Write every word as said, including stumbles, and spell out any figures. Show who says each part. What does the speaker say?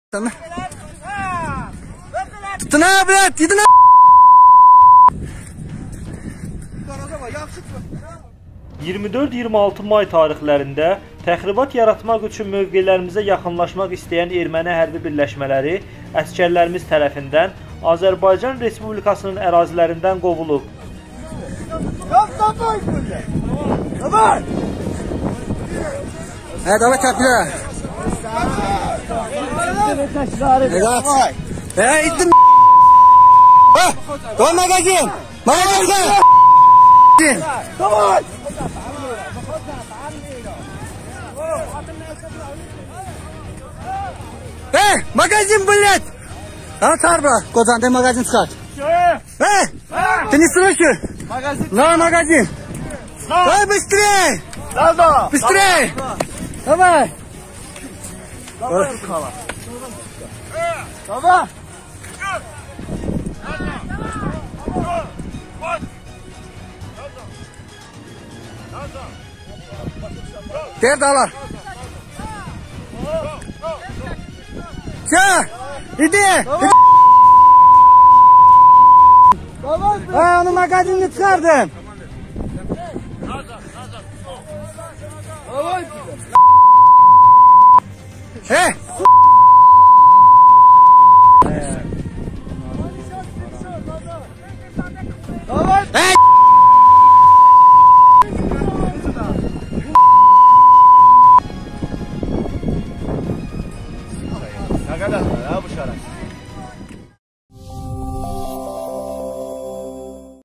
Speaker 1: Sana. Tutun ha bilet, gidin ha.
Speaker 2: iyirmi dörd iyirmi altı may tarixlərində təxribat yaratmaq üçün mövqelərimizə yaxınlaşmaq istəyən erməni hərbi birləşmələri əskərlərimiz tərəfindən Azərbaycan Respublikasının ərazilərindən qovulub.
Speaker 1: Hə, davay təpkilə. Evet. Hə, ittin. Hə, davay magazin. Magazin. Davay. Hə, magazin bilet. Ha, tarba. Kozanda magazin çıkart. Hə, ты не слышишь? На магазин. Давай быстрее. Быстрее. Давай. Давай. Давай. Gel dalar. Çağ. İdi. Ha, onun magazinini çıkardım. Hey.